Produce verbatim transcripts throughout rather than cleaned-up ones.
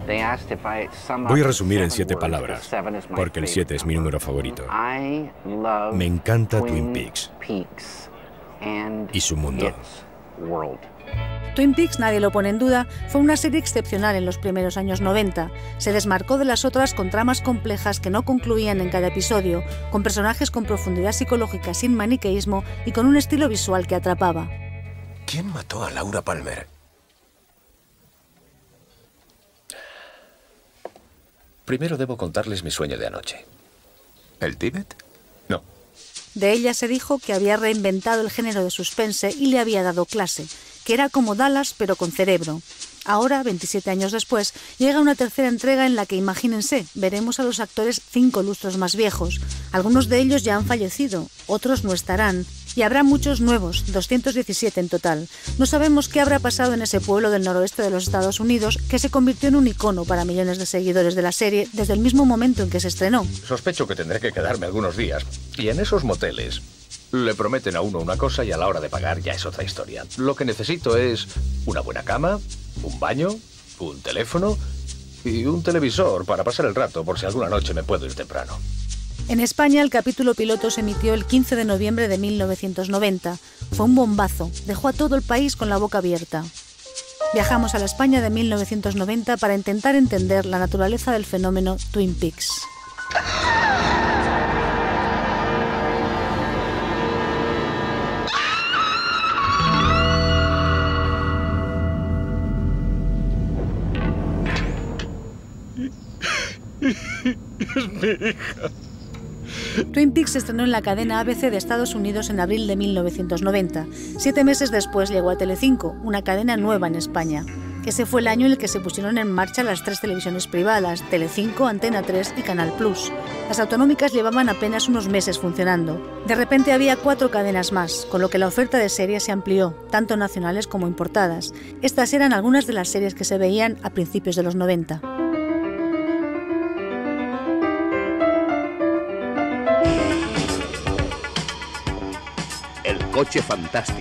Voy a resumir en siete palabras, porque el siete es mi número favorito. Me encanta Twin Peaks y su mundo. Twin Peaks, nadie lo pone en duda, fue una serie excepcional en los primeros años noventa. Se desmarcó de las otras con tramas complejas que no concluían en cada episodio, con personajes con profundidad psicológica sin maniqueísmo y con un estilo visual que atrapaba. ¿Quién mató a Laura Palmer? Primero debo contarles mi sueño de anoche. ¿El Tíbet? No. De ella se dijo que había reinventado el género de suspense y le había dado clase, que era como Dallas pero con cerebro. Ahora, veintisiete años después, llega una tercera entrega en la que, imagínense, veremos a los actores cinco lustros más viejos. Algunos de ellos ya han fallecido, otros no estarán. Y habrá muchos nuevos, doscientos diecisiete en total. No sabemos qué habrá pasado en ese pueblo del noroeste de los Estados Unidos que se convirtió en un icono para millones de seguidores de la serie desde el mismo momento en que se estrenó. Sospecho que tendré que quedarme algunos días. Y en esos moteles le prometen a uno una cosa y a la hora de pagar ya es otra historia. Lo que necesito es una buena cama, un baño, un teléfono y un televisor para pasar el rato por si alguna noche me puedo ir temprano. En España, el capítulo piloto se emitió el quince de noviembre de mil novecientos noventa. Fue un bombazo, dejó a todo el país con la boca abierta. Viajamos a la España de mil novecientos noventa para intentar entender la naturaleza del fenómeno Twin Peaks. Es mi hija. Twin Peaks se estrenó en la cadena A B C de Estados Unidos en abril de mil novecientos noventa. Siete meses después llegó a Telecinco, una cadena nueva en España. Ese fue el año en el que se pusieron en marcha las tres televisiones privadas, Telecinco, Antena tres y Canal Plus. Las autonómicas llevaban apenas unos meses funcionando. De repente había cuatro cadenas más, con lo que la oferta de series se amplió, tanto nacionales como importadas. Estas eran algunas de las series que se veían a principios de los noventa. El coche fantástico.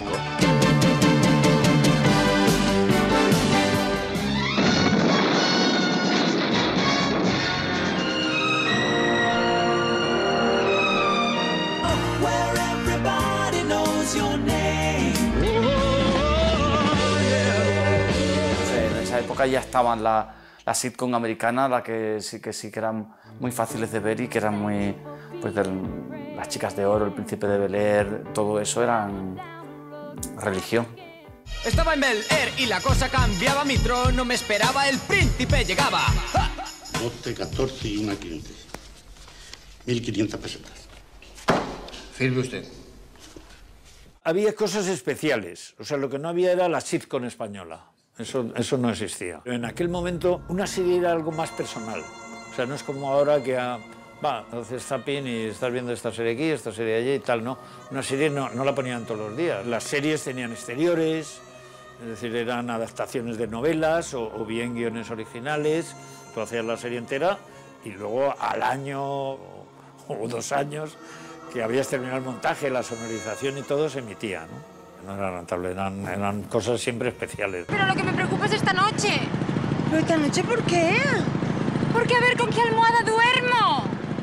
En esa época ya estaban la, la sitcom americana, la que sí que sí que eran muy fáciles de ver y que eran muy, pues, del, Las chicas de oro, El príncipe de Bel-Air, todo eso eran religión. Estaba en Bel-Air y la cosa cambiaba, mi trono me esperaba, el príncipe llegaba. ¡Ja! doce, catorce y una quince. mil quinientas pesetas. Firme usted. Había cosas especiales, o sea, lo que no había era la sitcom española. Eso, eso no existía. En aquel momento una serie era algo más personal. O sea, no es como ahora que a... Va, haces zapping y estás viendo esta serie aquí, esta serie allí y tal, no. Una serie no, no la ponían todos los días. Las series tenían exteriores, es decir, eran adaptaciones de novelas o, o bien guiones originales. Tú hacías la serie entera y luego al año o dos años que habías terminado el montaje, la sonorización y todo se emitía, ¿no? No era rentable, eran, eran cosas siempre especiales. Pero lo que me preocupa es esta noche. ¿Pero esta noche por qué? Porque a ver con qué almohada duermo.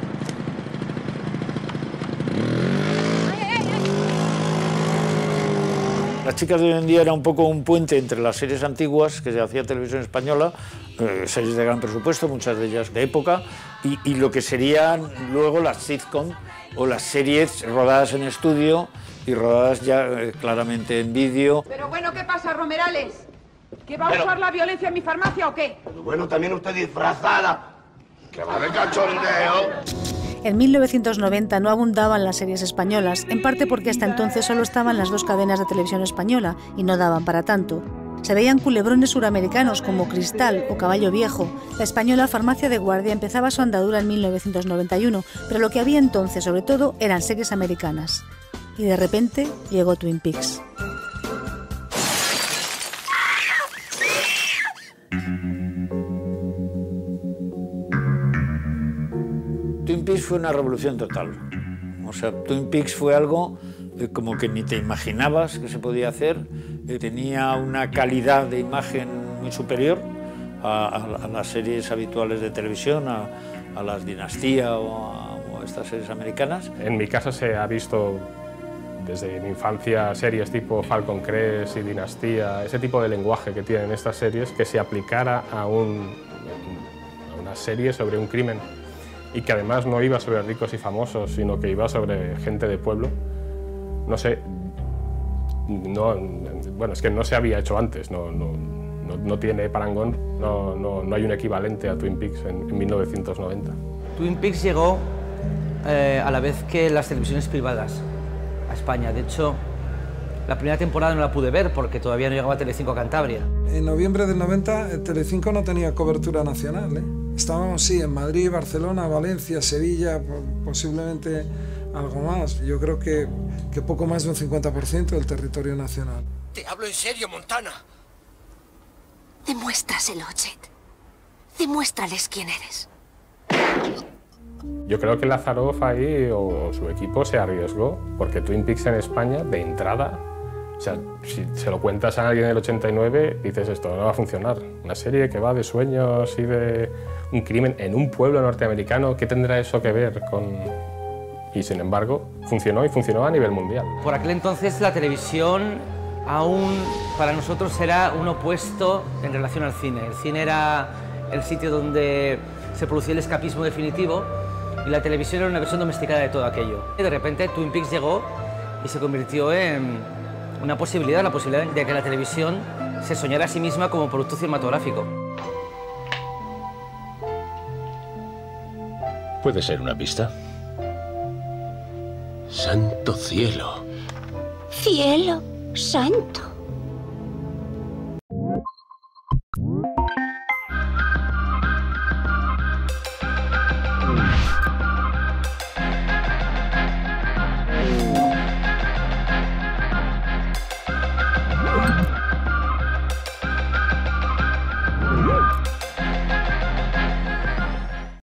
Las chicas de hoy en día era un poco un puente entre las series antiguas que se hacía televisión española, eh, series de gran presupuesto, muchas de ellas de época, y, y lo que serían luego las sitcom o las series rodadas en estudio y rodadas ya eh, claramente en vídeo. Pero bueno, ¿qué pasa, Romerales? ¿Que va a Pero... usar la violencia en mi farmacia o qué? Pero bueno, también usted disfrazada. ¡Que va de cachondeo! En mil novecientos noventa no abundaban las series españolas, en parte porque hasta entonces solo estaban las dos cadenas de televisión española y no daban para tanto. Se veían culebrones suramericanos como Cristal o Caballo Viejo. La española Farmacia de Guardia empezaba su andadura en mil novecientos noventa y uno, pero lo que había entonces, sobre todo, eran series americanas. Y de repente llegó Twin Peaks. Twin Peaks fue una revolución total. O sea, Twin Peaks fue algo eh, como que ni te imaginabas que se podía hacer. Eh, tenía una calidad de imagen muy superior a, a, a las series habituales de televisión, a, a las Dinastía o a, o a estas series americanas. En mi casa se ha visto desde mi infancia series tipo Falcon Crest y Dinastía, ese tipo de lenguaje que tienen estas series, que se aplicara a, un, a una serie sobre un crimen y que además no iba sobre ricos y famosos, sino que iba sobre gente de pueblo. No sé, no, bueno, es que no se había hecho antes, no, no, no, no tiene parangón, no, no, no hay un equivalente a Twin Peaks en, en mil novecientos noventa. Twin Peaks llegó eh, a la vez que las televisiones privadas a España. De hecho, la primera temporada no la pude ver porque todavía no llegaba Telecinco a Cantabria. En noviembre del noventa, Telecinco no tenía cobertura nacional, ¿eh? Estábamos, sí, en Madrid, Barcelona, Valencia, Sevilla, posiblemente algo más. Yo creo que, que poco más de un cincuenta por ciento del territorio nacional. Te hablo en serio, Montana. Demuéstraselo, Jet. Demuéstrales quién eres. Yo creo que Lazaroff ahí o su equipo se arriesgó, porque Twin Peaks en España, de entrada, o sea, si se lo cuentas a alguien en el ochenta y nueve, dices esto no va a funcionar. Una serie que va de sueños y de un crimen en un pueblo norteamericano, ¿qué tendrá eso que ver con...? Y sin embargo, funcionó y funcionó a nivel mundial. Por aquel entonces la televisión aún para nosotros era un opuesto en relación al cine. El cine era el sitio donde se producía el escapismo definitivo y la televisión era una versión domesticada de todo aquello. Y de repente Twin Peaks llegó y se convirtió en una posibilidad, la posibilidad de que la televisión se soñara a sí misma como producto cinematográfico. ¿Puede ser una pista? ¡Santo cielo! Cielo santo.